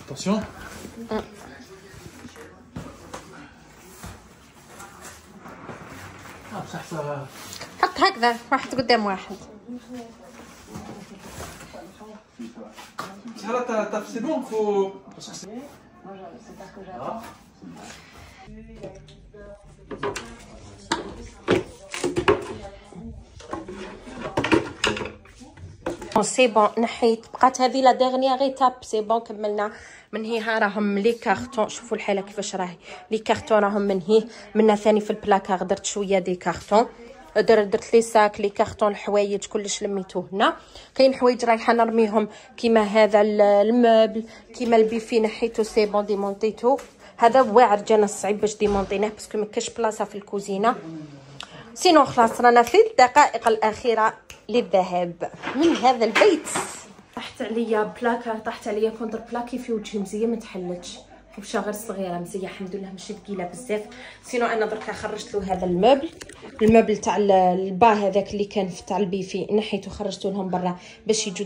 Attention. حط هكذا واحد قدام واحد. Là, c'est bon, faut. سي بون نحيت، بقات هذه لا ديرنيير ايتاب. سي بون كملنا من هي. ها راهم لي كارطون، شوفوا الحاله كيفاش راهي. لي كارطون راهم من هي. منا ثاني في البلاكار درت شويه دي كارطون، درت لي ساك لي كارطون الحوايج كلش لميتوه هنا. كاين حوايج رايحه نرميهم كيما هذا الموبل، كيما البيفي نحيتو سي بون ديمونتيتو. هذا واعر جانا صعيب باش ديمونطيناه باسكو ما كاش بلاصه في الكوزينه. سينو خلاص رانا في الدقائق الاخيره للذهاب من هذا البيت. طاحت عليا بلاكه، طاحت عليا كونتر بلاكي في وجهي مزيه ما تحلتش، حبشه غير صغيره مزيه الحمد لله ماشي ثقيله بزاف. سينو انا دركا خرجت له هذا الموبل تاع البا هذاك اللي كان تاع البيفي، نحيته خرجته لهم برا باش يجوا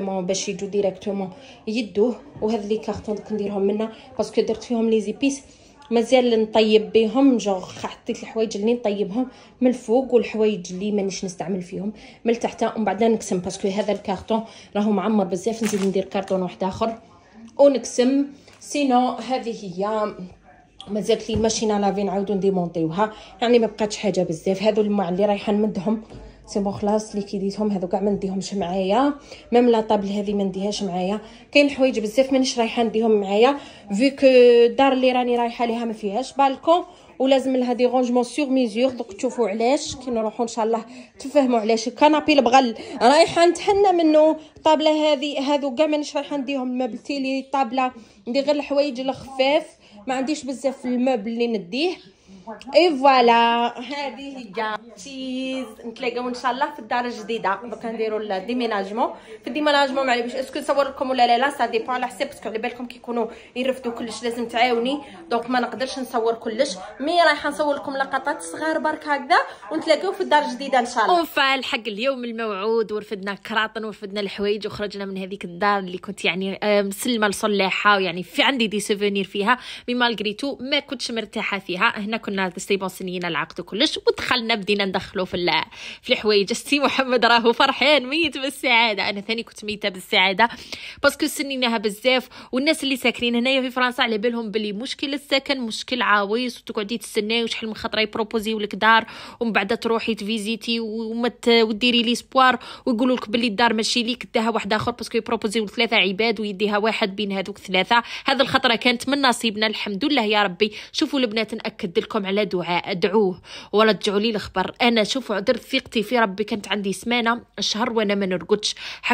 ديريكتومون يدوه. وهذا لي كارطون دوك نديرهم منا باسكو درت فيهم لي زيبيس مازال نطيب بهم. جوغ حطيت الحوايج اللي نطيبهم من الفوق والحوايج اللي مانيش نستعمل فيهم من التحت، ومن بعد نقسم باسكو هذا الكارطون راهو معمر بزاف. نزيد ندير كارطون واحد اخر ونقسم. سينو هذه هي مازالت لي ماشينه لافي نعاودو نديمونطيوها، يعني ما بقاتش حاجه بزاف. هذو الماء اللي رايحه نمدهم سي بون خلاص اللي كيديتهم هذو كاع ما نديهمش معايا. ميم لا طابل هذه ما نديهاش معايا. كاين الحوايج بزاف مانيش رايحه نديهم معايا فيكو الدار اللي راني رايحه ليها ما فيهاش بالكون ولازم لها دي رونجمون سور ميزور. دوك تشوفوا علاش كي نروحوا ان شاء الله تفهموا علاش. الكنابي البغل رايحه نتحنى منه. الطابله هذو كاع مانيش رايحه نديهم. مبلتي لي الطابله ندير غير الحوايج الخفاف، ما عنديش بزاف الموبل اللي نديه. اي فوالا هذه هي تشيز. نتلاقاو ان شاء الله في الدار الجديده. دوكا نديروا الديميناجمون. في الديميناجمون ما عليش اسكو نصور لكم ولا لا، سا ديبون على حساب باسكو على بالكم كيكونوا يرفدوا كلش لازم تعاوني، دونك ما نقدرش نصور كلش. مي رايحه نصور لكم لقطات صغار برك هكذا ونتلاقاو في الدار الجديده ان شاء الله. اونفال حق اليوم الموعود، ورفدنا كراطن ورفدنا الحوايج وخرجنا من هذيك الدار اللي كنت يعني مسلمه لصلاحه، ويعني في عندي دي سوفونير فيها. مي مالغريتو ما كنتش مرتاحه فيها. هنا كنا سيبون سنينا العقد كلش ودخلنا بدينا ندخلوا في الحوايج. السي محمد راهو فرحان ميت بالسعاده، انا ثاني كنت ميته بالسعاده باسكو سنيناها بزاف. والناس اللي ساكنين هنايا في فرنسا على بالهم بلي مشكل السكن مشكل عويص وتقعدي تستناي وشحال من خطره يبروبوزيو لك دار ومن بعد تروحي تفيزيتي وديري لي سبوار ويقولوا لك بلي الدار ماشي ليك داها واحد اخر باسكو يبروبوزيو 3 عباد ويديها واحد بين هذوك 3. هذه الخطره كانت من نصيبنا الحمد لله يا ربي. شوفوا البنات ناكد لكم على دعاء، ادعوه ولا ترجعوا لي الخبر. انا شوفوا درت ثقتي في ربي. كانت عندي سمانه شهر وانا ما نرقدش،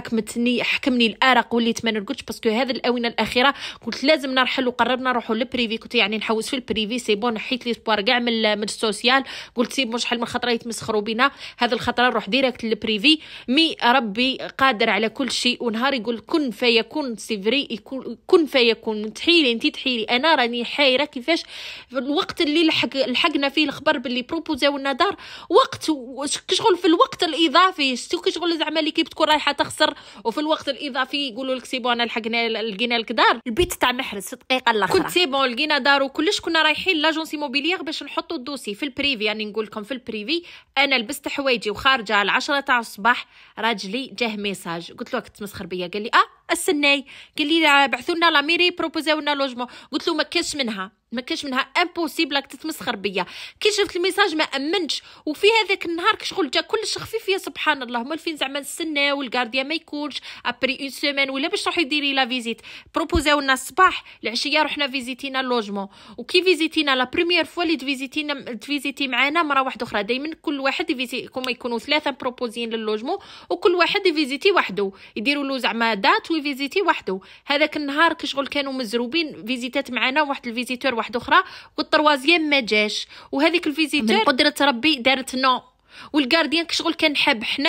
حكمني الارق وليت ما نرقدش باسكو هذه الاونه الاخيره قلت لازم نرحل. وقررنا نروحوا للبريفي، كنت يعني نحوس في البريفي سي بون. حيت لي سبوار كاع من السوسيال، قلت سي بون شحال من خطره يتمسخروا بينا، هذه الخطره نروح ديريكت للبريفي. مي ربي قادر على كل شيء، ونهار يقول كن فيكون سيفري كن فيكون. تحيلي انت تحيلي، انا راني حايره كيفاش في الوقت اللي لحقنا فيه الخبر باللي بروبوزاو لنا دار وقت كشغل في الوقت الاضافي كشغل زعما اللي كيف تكون رايحه تخسر وفي الوقت الاضافي يقولوا لك سي بون لقينا لك دار. البيت تاع محرز دقيقه الاخرى كنت سي بون لقينا دار وكلش. كنا رايحين لاجونسي موبيليير باش نحطوا الدوسي في البريفي. يعني نقول لكم في البريفي انا لبست حوايجي وخارجه على 10 تاع الصباح، راجلي جاه ميساج قلت له راك تمسخر بيا. قال لي استناي، قال لي بعثوا لنا لا ميري بروبوزاو لنا لوجمون. قلت له ما كاش منها امبوسيبل راك تتمسخر بيا. كي شفت الميساج ما امنتش. وفي هذاك النهار كشغل جا كلش خفيف يا سبحان الله. مال فين زعما نستناو والغارديا ما يكونش ابري اون سيمين ولا باش تروحي ديري لا فيزيت. بروبوزاو لنا الصباح، العشيه رحنا فيزيتينا اللوجمون. وكي فيزيتينا لا بريمير فوا اللي تفيزيتي معانا مره واحده اخرى. دائما كل واحد يفيزيتي كما يكونوا 3 بروبوزين للوجمون وكل واحد يفيزيتي وحده، يديروا له زعما دات ويفيزيتي وحده. هذاك النهار كشغل كانوا مزروبين فيزيتات معانا واحد الفيزيتور واحده اخرى والطروازيام ما جاش. وهذيك الفيزيتور من قدره ربي دارت نو والجارديان كشغل كنحب حنا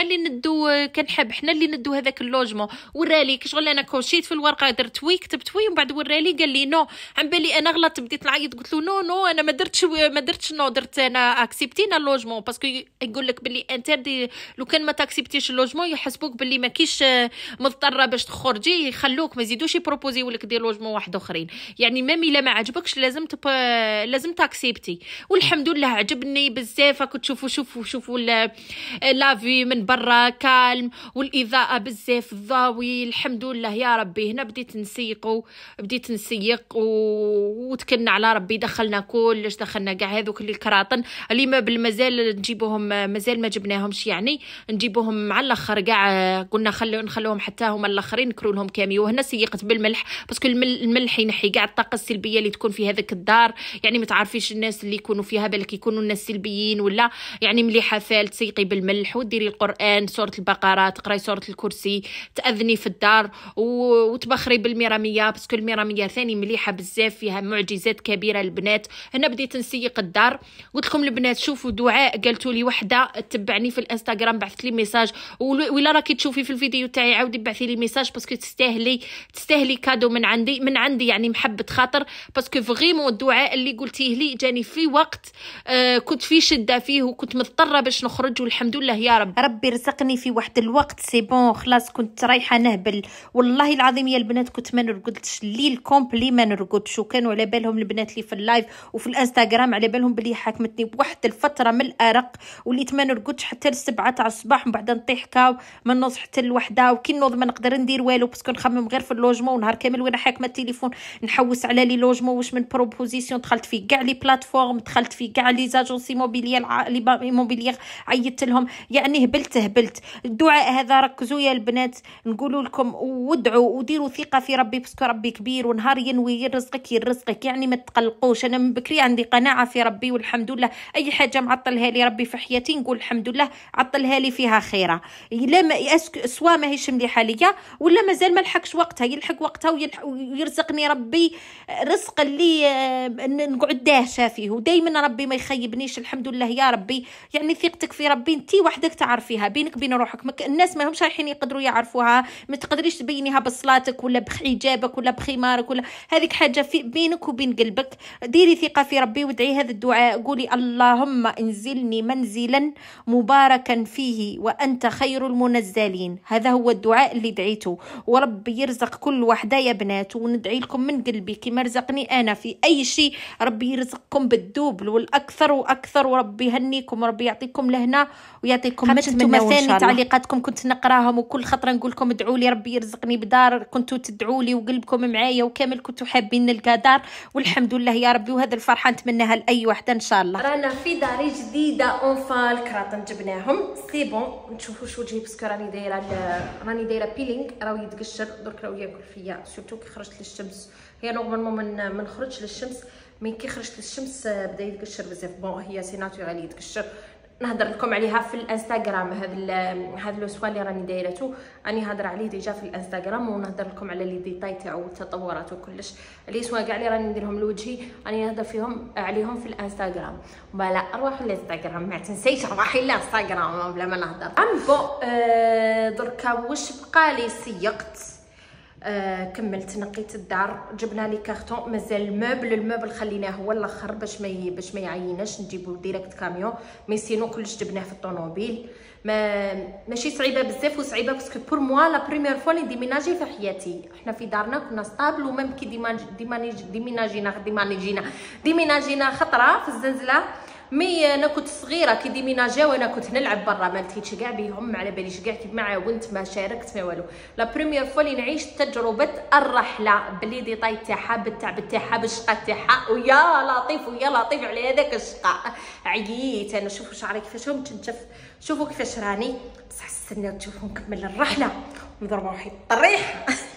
اللي ندو هذاك اللوجمون. ورالي كشغل انا كوشيت في الورقه درت وي كتبت وي ومن بعد ورالي قال لي نو، عم بالي انا غلطت بديت نعيط قلت له نو انا ما درتش نو، درت انا اكسبتينا اللوجمون باسكو يقول لك باللي انتردي لو كان ما تاكسبتيش اللوجمون يحسبوك باللي ما كيش مضطره باش تخرجي، يخلوك ما يزيدوش يبروبوزيو لك دير لوجمون واحد اخرين. يعني ميم الا ما عجبكش لازم تاكسبتي. والحمد لله عجبني بزاف. كنت شوفوا لافي من برا كالم والاضاءه بزاف الضاوي الحمد لله يا ربي. هنا بديت نسيق وتكلنا على ربي. دخلنا كلش، دخلنا كاع هذوك اللي الكراطن اللي مازال نجيبوهم، مازال ما جبناهمش يعني نجيبوهم مع الاخر كاع. قلنا نخلوهم حتى هما الاخرين نكرو لهم كامي. وهنا سيقت بالملح باسكو الملح ينحي كاع الطاقه السلبيه اللي تكون في هذاك الدار. يعني ما تعرفيش الناس اللي يكونوا فيها بالك يكونوا الناس سلبيين ولا. يعني مليحه فال تسيقي بالملح وديري القران سوره البقره، تقراي سوره الكرسي، تاذني في الدار وتبخري بالميراميه باسكو الميراميه ثاني مليحه بزاف، فيها معجزات كبيره للبنات. هنا بديت نسيق الدار. قلت لكم البنات شوفوا دعاء قالتوا لي وحده تتبعني في الانستغرام بعثت لي ميساج، ولا راكي تشوفي في الفيديو تاعي عاودي بعثي لي ميساج باسكو تستاهلي كادو من عندي يعني محبه خاطر. باسكو فريمون الدعاء اللي قلتيه لي جاني في وقت كنت في شده فيه وكنت مضطره باش نخرج والحمد لله يا ربي رزقني في واحد الوقت سي بون خلاص كنت رايحه نهبل. والله العظيم يا البنات كنت ما نرقدش الليل كومبلي ما نرقدش. وكانوا على بالهم البنات اللي في اللايف وفي الانستغرام على بالهم بلي حاكمتني بواحد الفتره من الارق وليت ما نرقدش حتى ل7 تاع الصباح. من بعد نطيح كاو من نوض حتى ل1 وكي نوض ما نقدر ندير والو باسكو نخمم غير في اللوجمون ونهار كامل وانا حاكمه التليفون نحوس على لي لوجمون واش من بروبوزيسيون. دخلت في كاع لي بلاتفورم، دخلت في كاع لي زاجونسي موبيليير عيطت لهم. يعني هبلت. الدعاء هذا ركزوا يا البنات نقولوا لكم وادعوا وديروا ثقه في ربي باسكو ربي كبير ونهار ينوي يرزقك. يعني ما تقلقوش. انا من بكري عندي قناعه في ربي والحمد لله. اي حاجه معطلها لي ربي في حياتي نقول الحمد لله عطلها لي فيها خيره. لا ما سوا ماهيش مليحه ليا ولا مازال ما لحقش وقتها، يلحق وقتها ويرزقني ربي رزق اللي نقعد داهشه فيه. ودائما ربي ما يخيبنيش الحمد لله يا ربي. يعني ثقتك في ربي انتي وحدك تعرفيها بينك بين روحك. الناس ما همش رايحين يقدروا يعرفوها. ما تقدريش تبينيها بصلاتك ولا بحجابك ولا بخمارك ولا هذيك حاجه في بينك وبين قلبك. ديري ثقه في ربي وادعي هذا الدعاء. قولي اللهم انزلني منزلا مباركا فيه وانت خير المنزلين. هذا هو الدعاء اللي دعيته وربي يرزق كل وحده يا بنات. وندعي لكم من قلبي كما رزقني انا في اي شيء ربي يرزقكم بالدوبل والاكثر واكثر. وربي يهنيكم وربي يعطيكم لهنا ويعطيكم ما تتمنوا. ثاني تعليقاتكم كنت نقراهم وكل خطره نقول لكم ادعوا لي ربي يرزقني بدار. كنتوا تدعوا لي وقلبكم معايا وكامل كنتوا حابين نلقى دار والحمد لله يا ربي. وهذا الفرحه نتمناها لاي وحده ان شاء الله. رانا في داري جديده اونفا الكراطن جبناهم سي بون. نشوفوا شو جيب باسكو راني دايره بيلينغ راهو يتقشر درك راهو ياكل فيا سورتو كي خرجت للشمس. هي نورمالمون ما نخرجش للشمس مي كي خرجت للشمس بدا يتقشر بزاف. بون هي سي ناتورال يتقشر. نهضر لكم عليها في الانستغرام. هذا لو سوا اللي راني دايرته راني هضر عليه ديجا في الانستغرام ونهضر لكم على لي ديتاي تاعو والتطورات وكلش. لي سوا كاع اللي راني نديرهم لوجهي راني نهضر فيهم عليهم في الانستغرام. فوالا روحوا للانستغرام ما تنسيش روحي للانستغرام بلا ما نهضر. بون دركا واش بقى لي سيقت كملت نقيت الدار. جبنا لي كارطون مازال الموبل خليناه هو الاخر باش ما يعيناش نجيبو ديريكت كاميون. مي سينو كلش جبناه في الطوموبيل. ماشي صعيبه بزاف وصعيبه باسكو بور موا لا بريمير فوا لي ديميناجي في حياتي. حنا في دارنا كنا ستابل وميم كي ديميناجينا خطره في الزنزله. مي انا كنت صغيره كي ديميناجيو وانا كنت نلعب برا ما لقيتش كاع بيهم ما على باليش كاع كي ما عاونت ما شاركت ما والو. لا بريمير فوا لي نعيش تجربه الرحله بلي ديطاي تاعها بالتعب تاعها بالشقه تاعها. ويا لطيف على هذاك الشقه عييت انا. شوفوا شعري كيفاش متنشف شوفوا كيفاش راني بصح استناو تشوفوا نكمل الرحله ونضرب روحي الطريح.